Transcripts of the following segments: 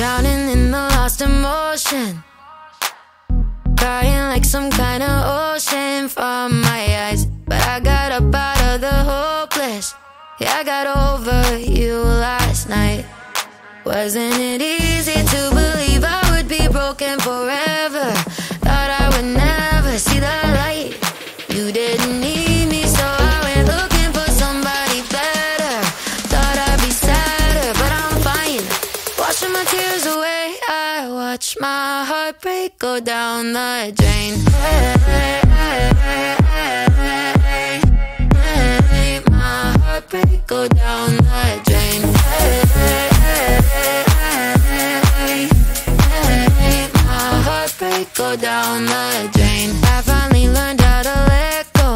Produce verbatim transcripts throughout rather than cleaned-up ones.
drowning in the lost emotion, crying like some kind of ocean from my eyes. But I got up out of the hopeless. Yeah, I got over you last night. Wasn't it easy to believe I would be broken forever? Thought I would never see the light. You didn't need me, so I went looking for somebody better. Thought I'd be sadder, but I'm fine. Washing my tears away, I watch my heart break, go down the drain. Hey, hey, hey, hey, hey, hey, my heart break, go down the drain. Hey, hey, hey, hey, hey, hey, my heart break, go down the drain. I finally learned how to let go.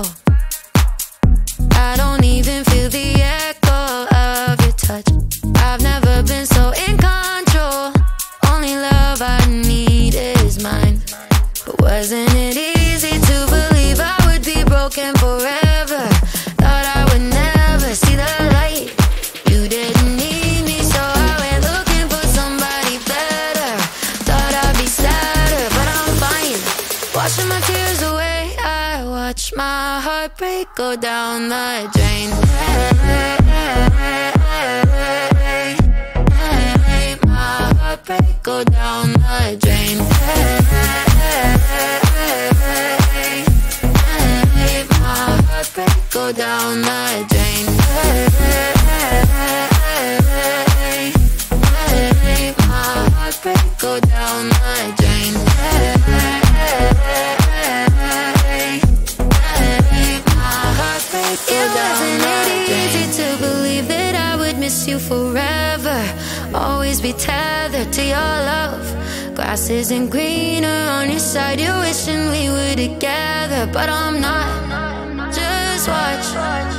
I don't even feel the echo of your touch. I've never been so in control. Only love I need is mine. But wasn't it easy to believe I would be broken forever? Thought I would never see the light. You didn't need me, so I went looking for somebody better. Thought I'd be sadder, but I'm fine. Washing my tears away, I watch my heart break, go down the drain. Hey, hey, hey, hey, hey, hey, my heart break, go down the drain. Hey, hey, hey, hey, hey, my heart break, go down the drain. Hey, hey, hey, hey, my heart break, go down the drain. Hey, hey, hey, hey, my heart break, go down the drain. It wasn't easy to believe that I would miss you forever, always be tethered to your love. Grass isn't greener on your side, you're wishing we were together, but I'm not. Just watch.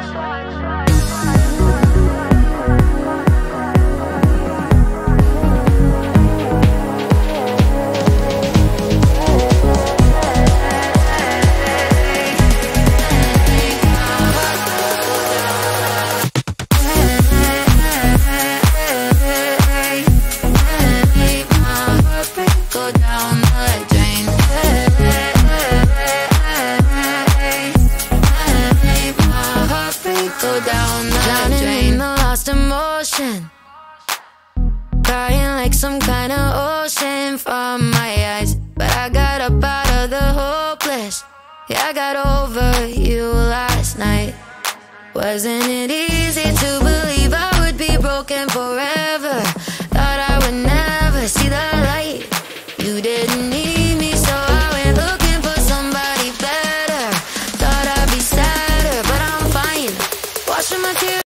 Emotion, crying like some kind of ocean from my eyes. But I got up out of the hopeless. Yeah, I got over you last night. Wasn't it easy to believe I would be broken forever? Thought I would never see the light. You didn't need me, so I went looking for somebody better. Thought I'd be sadder, but I'm fine. Washing my tears.